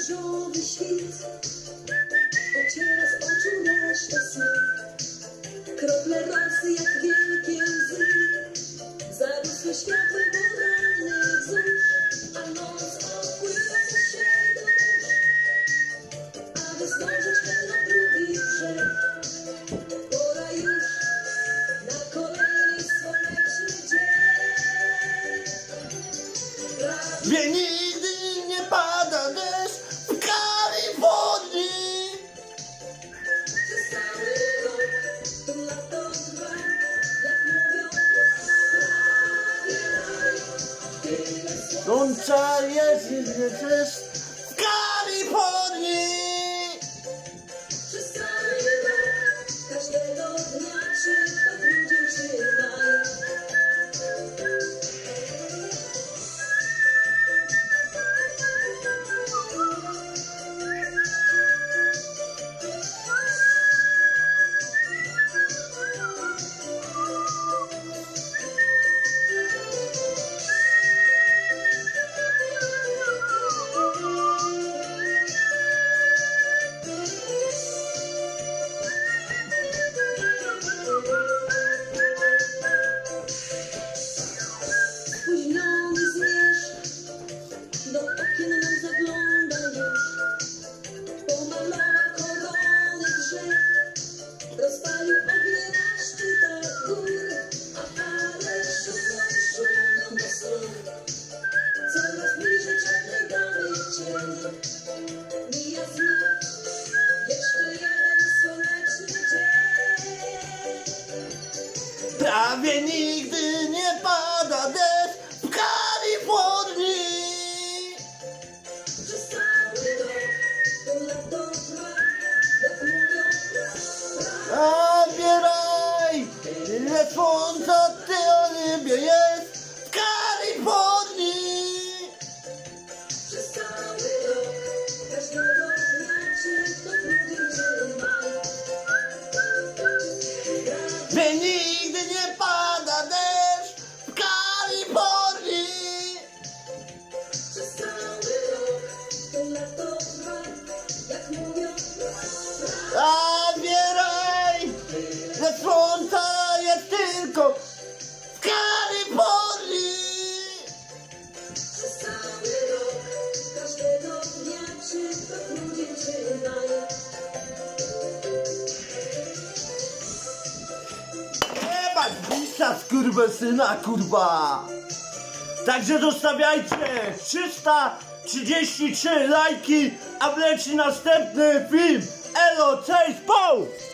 różowy świt ociera z oczu resztę snu. Krople rosy jak wielkie łzy zarosły światłem porannych wzór, a noc opływa się do mórz, aby zdążyć na drugi brzeg. Pora już na kolejny słoneczny dzień. Gdzie nigdy nie pada deszcz w Kalifornii. Przez cały rok to lato trwa, jak mówią, tyle słońca. Słońca jest też w Kalifornii. Przez cały rok, każdego dnia, czy to grudzień, czy maj. Spóźniony zmierzch do okien nam zagląda już. Pomalował korony drzew, rozpalił ognie na szczytach gór, a fale szumią do snu. Coraz bliżej czarnej damy cień. Mija znów jeszcze jeden słoneczny dzień. Prawie nigdy nie pada deszcz w Kalifornii. Przez cały rok to lato trwa, jak mówią, Zabieraj, ile słońca w tej niebie jest w Kalifornii. przez cały rok, każdego dnia, czy to grudzień, czy maj. Gdzie nigdy nie pada deszcz w Kalifornii. Przez cały rok to lato trwa, jak mówią, Zabieraj, ile słońca jest tylko w Kalifornii. przez cały rok, każdego dnia, czy to grudzień, czy maj. Jebać bisa skurwysyna, kurwa! Także zostawiajcie 333 lajki, a wleci następny film. Elo, cześć, po!